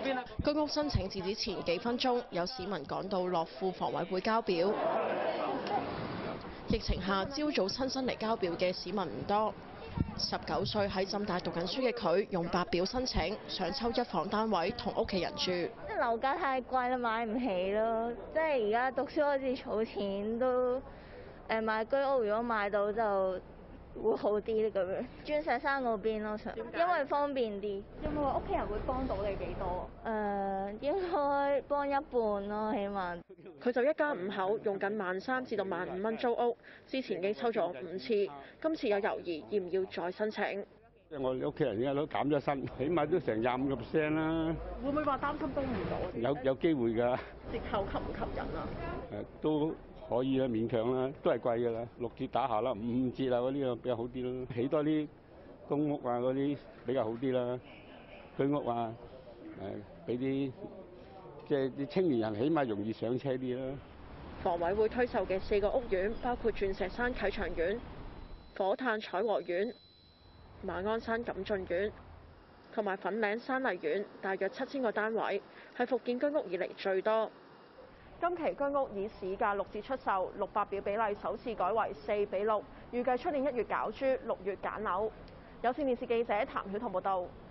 邊啊？居屋申請截止前幾分鐘，有市民趕到樂富房委會交表。疫情下，朝早親身嚟交表嘅市民唔多。19歲喺浸大讀緊書嘅佢，用白表申請，想抽一房單位同屋企人住。 即係樓價太貴啦，買唔起咯。即係而家讀書好似儲錢都買居屋，如果買到就會好啲咧咁樣。鑽石山嗰邊咯，因為方便啲。 有冇話屋企人會幫到你幾多？ 應該幫一半咯，起碼。 佢就一家5口，用緊13,000至15,000蚊租屋，之前已經抽咗5次，今次有猶豫要唔要再申請。 即係我哋屋企人而家都減咗薪，起碼都成25%啦。 會唔會話擔心供唔到？ 有機會㗎。 折扣吸唔吸引啊？ 都可以啦，勉強啦，都係貴㗎啦，6折打下啦，5折啊嗰啲比較好啲咯。起多啲公屋啊嗰啲比較好啲啦，居屋啊俾啲即係啲青年人起碼容易上車啲啦。 房委會推售嘅4個屋苑包括鑽石山啟祥苑、火炭彩和苑、馬鞍山錦駿苑同埋粉嶺山麗苑，大約7000個單位，係復建居屋以嚟最多。 今期居屋以市價6折出售，600表比例首次改為4:6，預計出年1月攪珠，6月揀樓。有線電視記者譚曉彤報道。